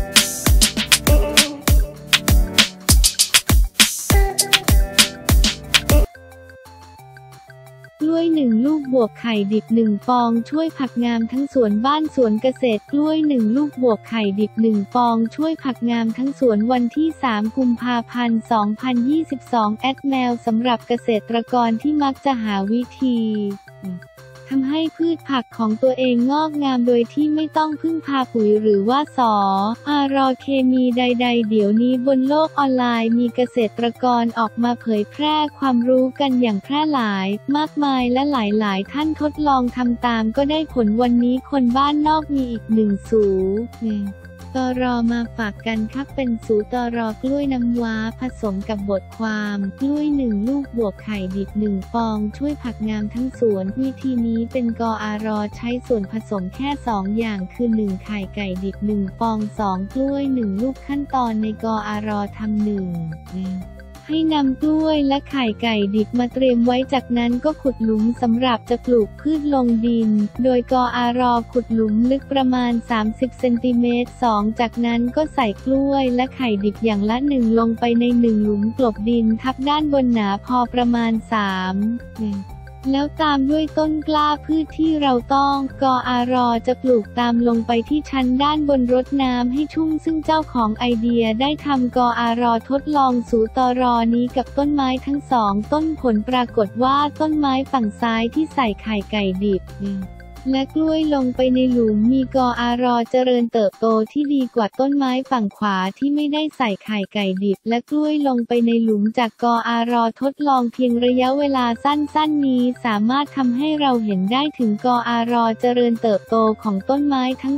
กล้วย1 ลูกบวกไข่ดิบ1 ฟองช่วยผักงามทั้งสวนบ้านสวนเกษตรกล้วย1 ลูกบวกไข่ดิบ1 ฟองช่วยผักงามทั้งสวนวันที่ 3 กุมภาพันธ์ 2022 แมวสำหรับเกษตรกรที่มักจะหาวิธีทำให้พืชผักของตัวเองงอกงามโดยที่ไม่ต้องพึ่งพาปุ๋ยหรือว่าเคมีใดๆเดี๋ยวนี้บนโลกออนไลน์มีเกษตรกรออกมาเผยแพร่ความรู้กันอย่างแพร่หลายมากมายและหลายๆท่านทดลองทำตามก็ได้ผลวันนี้คนบ้านนอกมีอีกตรมาฝากกันครับเป็นสูตรกล้วยน้ำว้าผสมกับบทความกล้วย1 ลูกบวกไข่ดิบ1 ฟองช่วยผักงามทั้งสวนวิธีนี้เป็นใช้ส่วนผสมแค่2 อย่างคือ1 ไข่ไก่ดิบ1 ฟอง2 กล้วย1 ลูกขั้นตอนในทำให้นำกล้วยและไข่ไก่ดิบมาเตรียมไว้จากนั้นก็ขุดหลุมสำหรับจะปลูกพืชลงดินโดยขุดหลุมลึกประมาณ30 เซนติเมตร2จากนั้นก็ใส่กล้วยและไข่ดิบอย่างละ1ลงไปใน1หลุมกลบดินทับด้านบนหนาพอประมาณแล้วตามด้วยต้นกล้าพืชที่เราต้องจะปลูกตามลงไปที่ชั้นด้านบนรดน้ำให้ชุ่มซึ่งเจ้าของไอเดียได้ทำทดลองสูตรนี้กับต้นไม้ทั้ง2 ต้นผลปรากฏว่าต้นไม้ฝั่งซ้ายที่ใส่ไข่ไก่ดิบและกล้วยลงไปในหลุมมีเจริญเติบโตที่ดีกว่าต้นไม้ฝั่งขวาที่ไม่ได้ใส่ไข่ไก่ดิบและกล้วยลงไปในหลุมจากทดลองเพียงระยะเวลาสั้นๆนี้สามารถทำให้เราเห็นได้ถึงเจริญเติบโตของต้นไม้ทั้ง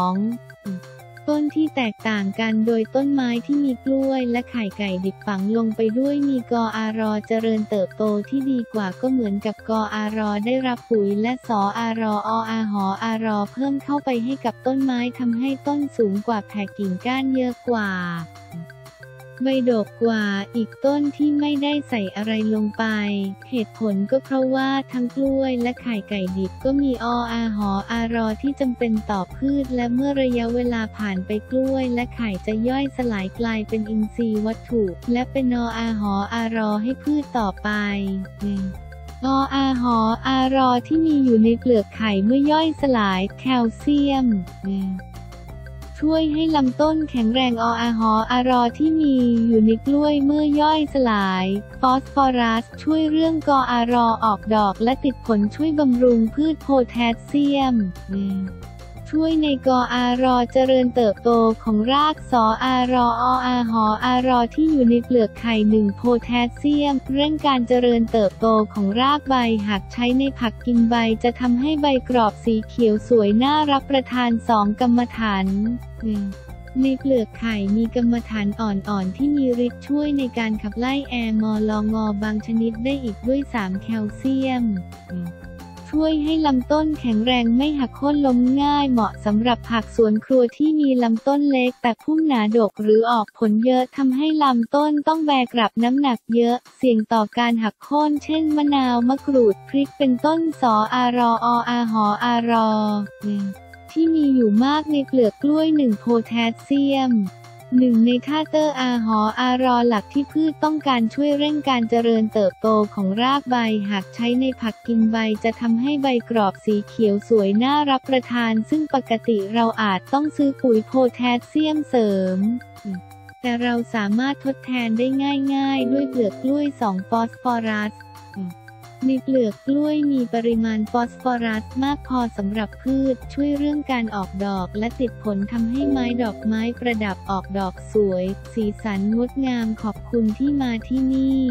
2 ต้นที่แตกต่างกันโดยต้นไม้ที่มีกล้วยและไข่ไก่ดิบฝังลงไปด้วยมีเจริญเติบโตที่ดีกว่าก็เหมือนกับได้รับปุ๋ยและเพิ่มเข้าไปให้กับต้นไม้ทำให้ต้นสูงกว่าแผ่กิ่งก้านเยอะกว่าใบดกกว่าอีกต้นที่ไม่ได้ใส่อะไรลงไปเหตุผลก็เพราะว่าทั้งกล้วยและไข่ไก่ดิบก็มีที่จำเป็นต่อพืชและเมื่อระยะเวลาผ่านไปกล้วยและไข่จะย่อยสลายกลายเป็นอินทรีย์วัตถุและเป็นให้พืชต่อไปที่มีอยู่ในเปลือกไข่เมื่อย่อยสลายแคลเซียมช่วยให้ลำต้นแข็งแรงที่มีอยู่ในกล้วยเมื่อย่อยสลายฟอสฟอรัสช่วยเรื่องออกดอกและติดผลช่วยบำรุงพืชโพแทสเซียมช่วยในเจริญเติบโตของรากที่อยู่ในเปลือกไข่1 โพแทสเซียมเร่งการเจริญเติบโตของรากใบหากใช้ในผักกินใบจะทำให้ใบกรอบสีเขียวสวยน่ารับประทาน2 กรรมฐานในเปลือกไข่มีกรรมฐานอ่อนๆที่มีฤทธิ์ช่วยในการขับไล่แอลบางชนิดได้อีกด้วย3 แคลเซียมช่วยให้ลำต้นแข็งแรงไม่หักโค่นล้มง่ายเหมาะสำหรับผักสวนครัวที่มีลำต้นเล็กแต่พุ่มหนาดกหรือออกผลเยอะทำให้ลำต้นต้องแบกรับน้ำหนักเยอะเสี่ยงต่อการหักโค่นเช่นมะนาวมะกรูดพริกเป็นต้นที่มีอยู่มากในเปลือกกล้วย1 โพแทสเซียม1 ในธาตุหลักที่พืชต้องการช่วยเร่งการเจริญเติบโตของรากใบหากใช้ในผักกินใบจะทำให้ใบกรอบสีเขียวสวยน่ารับประทานซึ่งปกติเราอาจต้องซื้อปุ๋ยโพแทสเซียมเสริมแต่เราสามารถทดแทนได้ง่ายๆด้วยเปลือกกล้วย2 ฟอสฟอรัสในเปลือกกล้วยมีปริมาณฟอสฟอรัสมากพอสำหรับพืชช่วยเรื่องการออกดอกและติดผลทำให้ไม้ดอกไม้ประดับออกดอกสวยสีสันงดงามขอบคุณที่มาที่นี่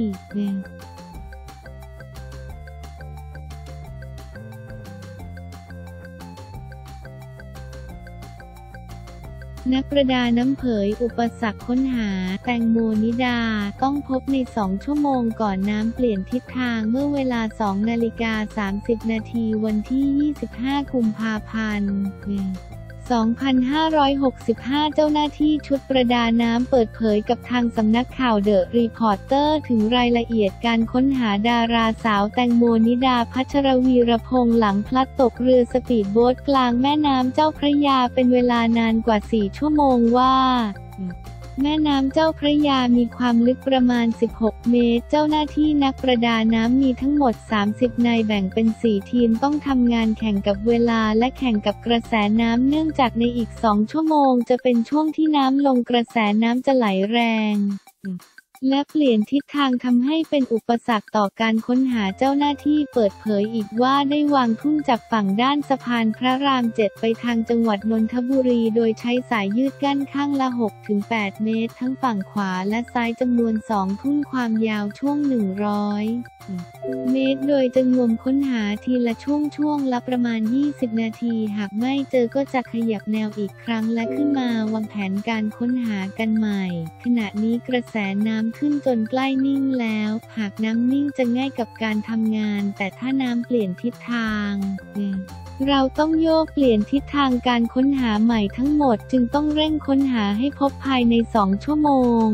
นักประดาน้ำเผยอุปสรรคค้นหาแตงโมนิดาต้องพบใน2 ชั่วโมงก่อนน้ำเปลี่ยนทิศทางเมื่อเวลา 2:30 นาทีวันที่ 25 กุมภาพันธ์ 2565 เจ้าหน้าที่ชุดประดาน้ำเปิดเผยกับทางสำนักข่าวเดอะรีพอร์เตอร์ถึงรายละเอียดการค้นหาดาราสาวแตงโมนิดา ภัชรวีรพงษ์หลังพลัดตกเรือสปีดโบ๊ทกลางแม่น้ำเจ้าพระยาเป็นเวลานานกว่า 4 ชั่วโมงว่าแม่น้ำเจ้าพระยามีความลึกประมาณ 16 เมตร เจ้าหน้าที่นักประดาน้ำมีทั้งหมด 30 นายแบ่งเป็น 4 ทีมต้องทำงานแข่งกับเวลาและแข่งกับกระแสน้ำเนื่องจากในอีก 2 ชั่วโมงจะเป็นช่วงที่น้ำลงกระแสน้ำจะไหลแรงและเปลี่ยนทิศทางทำให้เป็นอุปสรรคต่อการค้นหาเจ้าหน้าที่เปิดเผยอีกว่าได้วางทุ่นจากฝั่งด้านสะพานพระราม 7 ไปทางจังหวัดนนทบุรีโดยใช้สายยืดกั้นข้างละ 6-8 เมตรทั้งฝั่งขวาและซ้ายจำนวน 2 ทุ่นความยาวช่วง 100 เมตรโดยจะงมค้นหาทีละช่วงละประมาณ 20 นาทีหากไม่เจอก็จะขยับแนวอีกครั้งและขึ้นมาวางแผนการค้นหากันใหม่ขณะนี้กระแสน้ำขึ้นจนใกล้นิ่งแล้วหากน้ำนิ่งจะง่ายกับการทำงานแต่ถ้าน้ำเปลี่ยนทิศทางเราต้องโยกเปลี่ยนทิศทางการค้นหาใหม่ทั้งหมดจึงต้องเร่งค้นหาให้พบภายใน 2 ชั่วโมง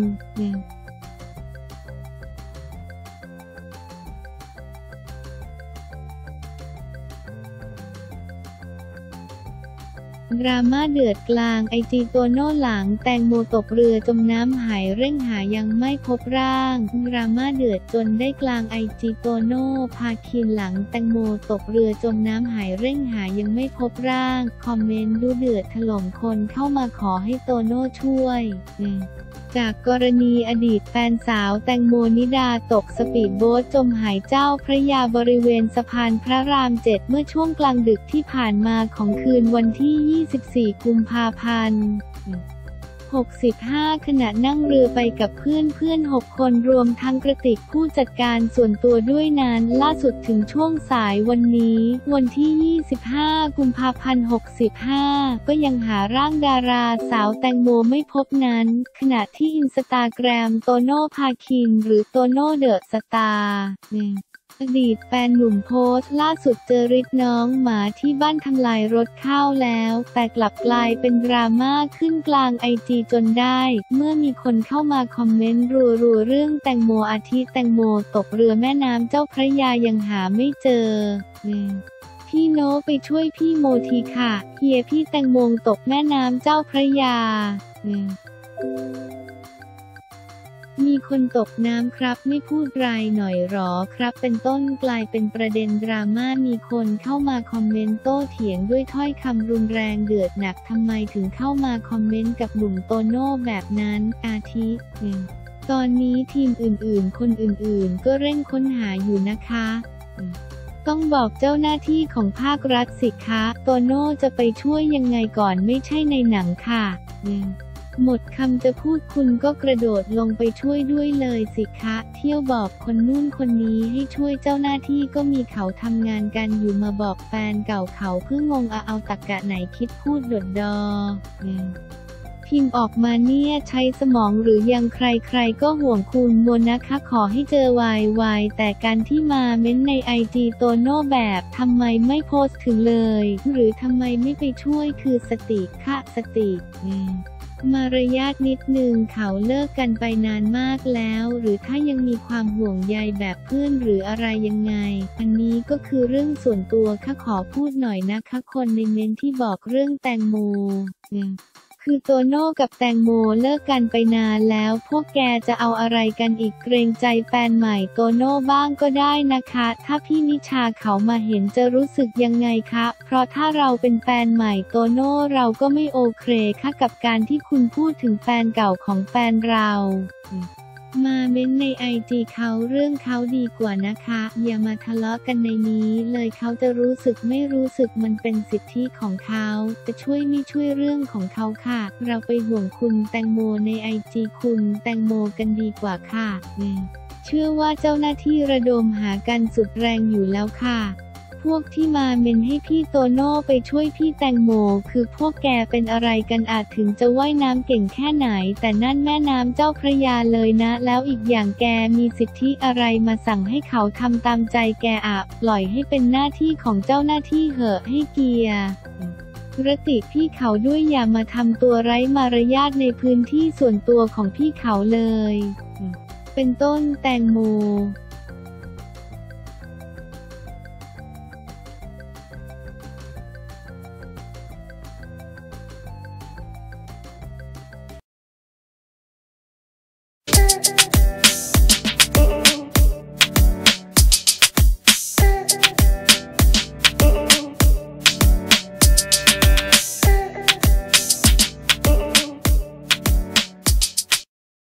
ดราม่าเดือดกลางไอจีโตโน่หลังแตงโมตกเรือจมน้ำหายเร่งหายังไม่พบร่างดราม่าเดือดจนได้กลางไอจีโตโน่พาคินหลังแตงโมตกเรือจมน้ำหายเร่งหายังไม่พบร่างคอมเมนต์ดูเดือดถล่มคนเข้ามาขอให้โตโน่ช่วยจากกรณีอดีตแฟนสาวแตงโมนิดาตกสปีดโบ๊ทจมหายเจ้าพระยาบริเวณสะพานพระราม 7 เมื่อช่วงกลางดึกที่ผ่านมาของคืนวันที่ 24 กุมภาพันธ์ 65 ขณะนั่งเรือไปกับเพื่อน 6 คนรวมทั้งกระติกผู้จัดการส่วนตัวด้วยนั้นล่าสุดถึงช่วงสายวันนี้วันที่ 25 กุมภาพันธ์ 65 ก็ยังหาร่างดาราสาวแตงโมไม่พบนั้นขณะที่อินสตาแกรมโตโน่พาคินหรือโตโน่เดอะสตาร์อดีตแฟนหนุ่มโพสต์ล่าสุดเจอฤทธิ์น้องหมาที่บ้านทำลายรถข้าวแล้วแต่กลับกลายเป็นดราม่าขึ้นกลางไอจีจนได้เมื่อมีคนเข้ามาคอมเมนต์รัวๆเรื่องแตงโมอาทิแตงโมตกเรือแม่น้ำเจ้าพระยายังหาไม่เจอพี่โน้ไปช่วยพี่โมทีค่ะเฮียพี่แตงโมตกแม่น้ำเจ้าพระยามีคนตกน้ำครับไม่พูดรายหน่อยหรอครับเป็นต้นกลายเป็นประเด็นดราม่ามีคนเข้ามาคอมเมนต์โต้เถียงด้วยถ้อยคำรุนแรงเดือดหนักทำไมถึงเข้ามาคอมเมนต์กับหนุ่มโตโน่แบบนั้นอาทิตอนนี้ทีมอื่นๆคนอื่นๆก็เร่งค้นหาอยู่นะคะต้องบอกเจ้าหน้าที่ของภาครัฐสิคะโตโน่จะไปช่วยยังไงก่อนไม่ใช่ในหนังค่ะหมดคำจะพูดคุณก็กระโดดลงไปช่วยด้วยเลยสิคะเที่ยวบอกคนนู่นคนนี้ให้ช่วยเจ้าหน้าที่ก็มีเขาทำงานกันอยู่มาบอกแฟนเก่าเขาเพิ่งงงเอาตรรกะไหนคิดพูดโดดดอพิมพ์ออกมาเนี่ยใช้สมองหรือยังใครๆก็ห่วงคุณโมนะคะขอให้เจอไวๆแต่การที่มาเม้นในไอจีโตโน่แบบทำไมไม่โพสต์ถึงเลยหรือทำไมไม่ไปช่วยคือสติค่ะสติมารยาทนิดนึงเขาเลิกกันไปนานมากแล้วหรือถ้ายังมีความห่วงใยแบบเพื่อนหรืออะไรยังไงอันนี้ก็คือเรื่องส่วนตัวค่ะขอพูดหน่อยนะคะคนในเม้นที่บอกเรื่องแตงโมคือโตโน่กับแตงโมเลิกกันไปนานแล้วพวกแกจะเอาอะไรกันอีกเกรงใจแฟนใหม่โตโน่บ้างก็ได้นะคะถ้าพี่นิชาเขามาเห็นจะรู้สึกยังไงคะเพราะถ้าเราเป็นแฟนใหม่โตโน่เราก็ไม่โอเคค่ะกับการที่คุณพูดถึงแฟนเก่าของแฟนเรามาเม้นในไอจีเขาเรื่องเขาดีกว่านะคะอย่ามาทะเลาะกันในนี้เลยเขาจะรู้สึกไม่รู้สึกมันเป็นสิทธิของเขาจะช่วยไม่ช่วยเรื่องของเขาค่ะเราไปห่วงคุณแตงโมในไอจีคุณแตงโมกันดีกว่าค่ะเชื่อว่าเจ้าหน้าที่ระดมหากันสุดแรงอยู่แล้วค่ะพวกที่มาเมนให้พี่โตโน่ไปช่วยพี่แตงโมคือพวกแกเป็นอะไรกันอาจถึงจะว่ายน้ำเก่งแค่ไหนแต่นั่นแม่น้ำเจ้าพระยาเลยนะแล้วอีกอย่างแกมีสิทธิอะไรมาสั่งให้เขาทำตามใจแกปล่อยให้เป็นหน้าที่ของเจ้าหน้าที่เหอะให้เกียร์รติพี่เขาด้วยอย่ามาทำตัวไร้มารยาทในพื้นที่ส่วนตัวของพี่เขาเลย เป็นต้นแตงโม